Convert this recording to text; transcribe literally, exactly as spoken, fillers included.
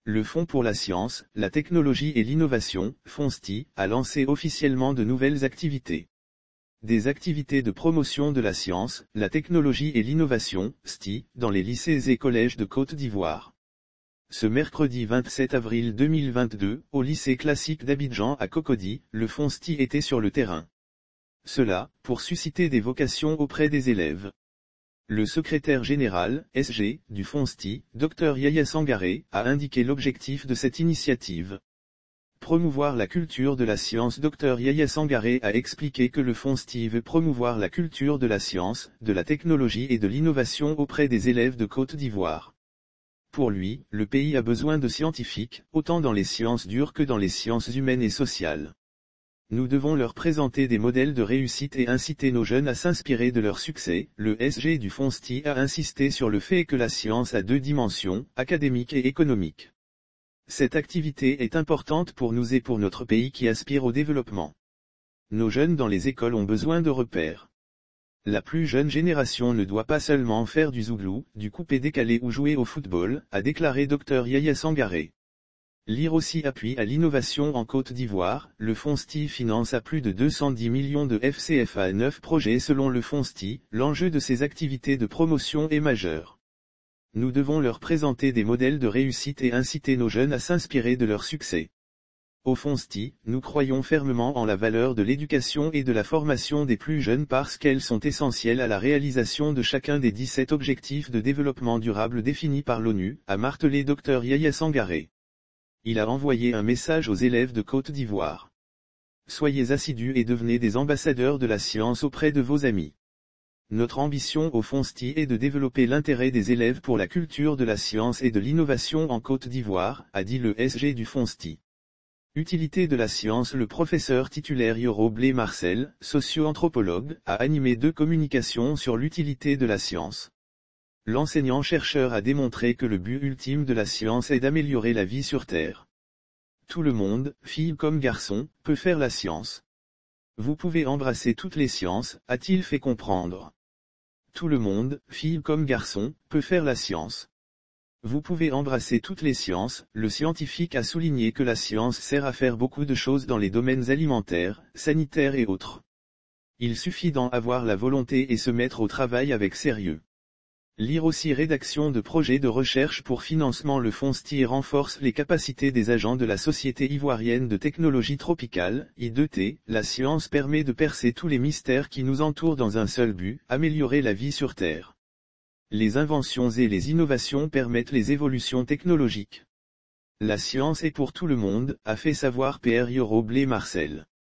Le Fonds pour la science, la technologie et l'innovation, FONSTI, a lancé officiellement de nouvelles activités. Des activités de promotion de la science, la technologie et l'innovation, S T I, dans les lycées et collèges de Côte d'Ivoire. Ce mercredi vingt-sept avril deux mille vingt-deux, au lycée classique d'Abidjan à Cocody, le FONSTI était sur le terrain. Cela, pour susciter des vocations auprès des élèves. Le secrétaire général, S G, du FONSTI, Dr Yaya Sangaré, a indiqué l'objectif de cette initiative. Promouvoir la culture de la science. Dr Yaya Sangaré a expliqué que le FONSTI veut promouvoir la culture de la science, de la technologie et de l'innovation auprès des élèves de Côte d'Ivoire. Pour lui, le pays a besoin de scientifiques, autant dans les sciences dures que dans les sciences humaines et sociales. Nous devons leur présenter des modèles de réussite et inciter nos jeunes à s'inspirer de leur succès. Le S G du FONSTI a insisté sur le fait que la science a deux dimensions, académique et économique. Cette activité est importante pour nous et pour notre pays qui aspire au développement. Nos jeunes dans les écoles ont besoin de repères. La plus jeune génération ne doit pas seulement faire du zouglou, du coupé-décalé ou jouer au football, a déclaré Dr Yaya Sangaré. Lire aussi appui à l'innovation en Côte d'Ivoire. Le FONSTI finance à plus de deux cent dix millions de F C F A neuf projets selon le FONSTI. L'enjeu de ces activités de promotion est majeur. Nous devons leur présenter des modèles de réussite et inciter nos jeunes à s'inspirer de leur succès. Au FONSTI, nous croyons fermement en la valeur de l'éducation et de la formation des plus jeunes parce qu'elles sont essentielles à la réalisation de chacun des dix-sept objectifs de développement durable définis par l'ONU, a martelé Dr Yaya Sangaré. Il a envoyé un message aux élèves de Côte d'Ivoire. Soyez assidus et devenez des ambassadeurs de la science auprès de vos amis. Notre ambition au FONSTI est de développer l'intérêt des élèves pour la culture de la science et de l'innovation en Côte d'Ivoire, a dit le S G du FONSTI. Utilité de la science. Le professeur titulaire Yoro Blé Marcel, socio-anthropologue, a animé deux communications sur l'utilité de la science. L'enseignant-chercheur a démontré que le but ultime de la science est d'améliorer la vie sur Terre. Tout le monde, filles comme garçons, peut faire la science. Vous pouvez embrasser toutes les sciences, a-t-il fait comprendre. Tout le monde, filles comme garçons, peut faire la science. Vous pouvez embrasser toutes les sciences. Le scientifique a souligné que la science sert à faire beaucoup de choses dans les domaines alimentaires, sanitaires et autres. Il suffit d'en avoir la volonté et se mettre au travail avec sérieux. Lire aussi rédaction de projets de recherche pour financement. Le FONSTI renforce les capacités des agents de la Société ivoirienne de technologie tropicale, I deux T. La science permet de percer tous les mystères qui nous entourent dans un seul but, améliorer la vie sur Terre. Les inventions et les innovations permettent les évolutions technologiques. La science est pour tout le monde, a fait savoir Pierre Yoro Blé Marcel.